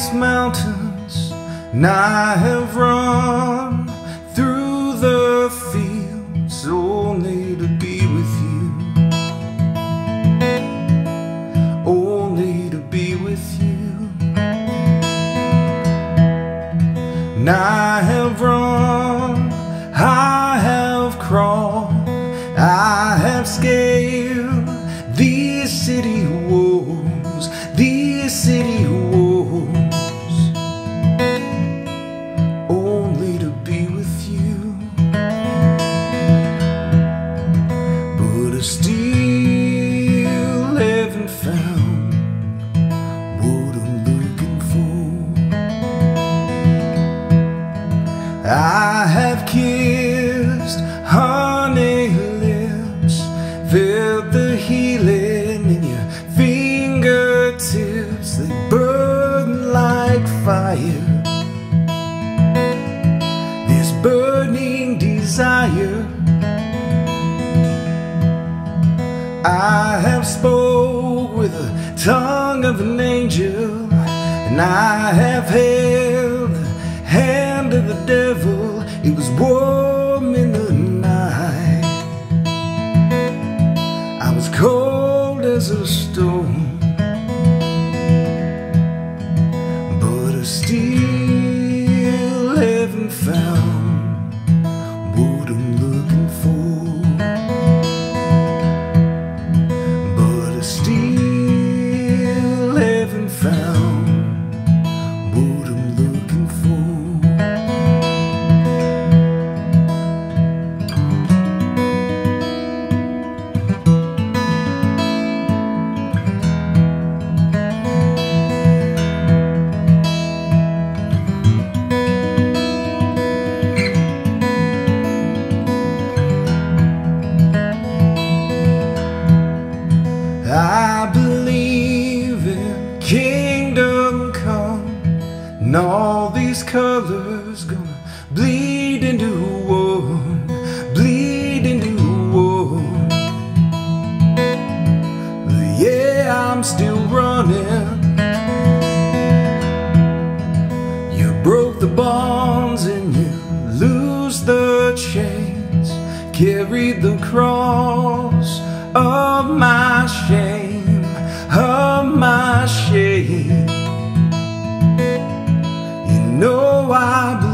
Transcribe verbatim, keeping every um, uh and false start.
these mountains, and I have run through the fields only to be with you, only to be with you. And I have run, I have crawled, I have scaled these city walls, these city walls, only to be with you. But I still haven't found what I'm looking for. I have kissed honey lips, felt the healing in your fingertips. They burn like fire, this burning desire. I have spoke with the tongue of an angel, and I have held the hand of the devil. It was warm in the night, I was cold as a stone, but I still haven't found what I'm looking for. But I still haven't found what I'm looking for. I believe in kingdom come, and all these colors gonna bleed into one, bleed into one. Yeah, I'm still running. You broke the bonds and you lose the chains, carried the cross of my shame, of my shame. You know I believe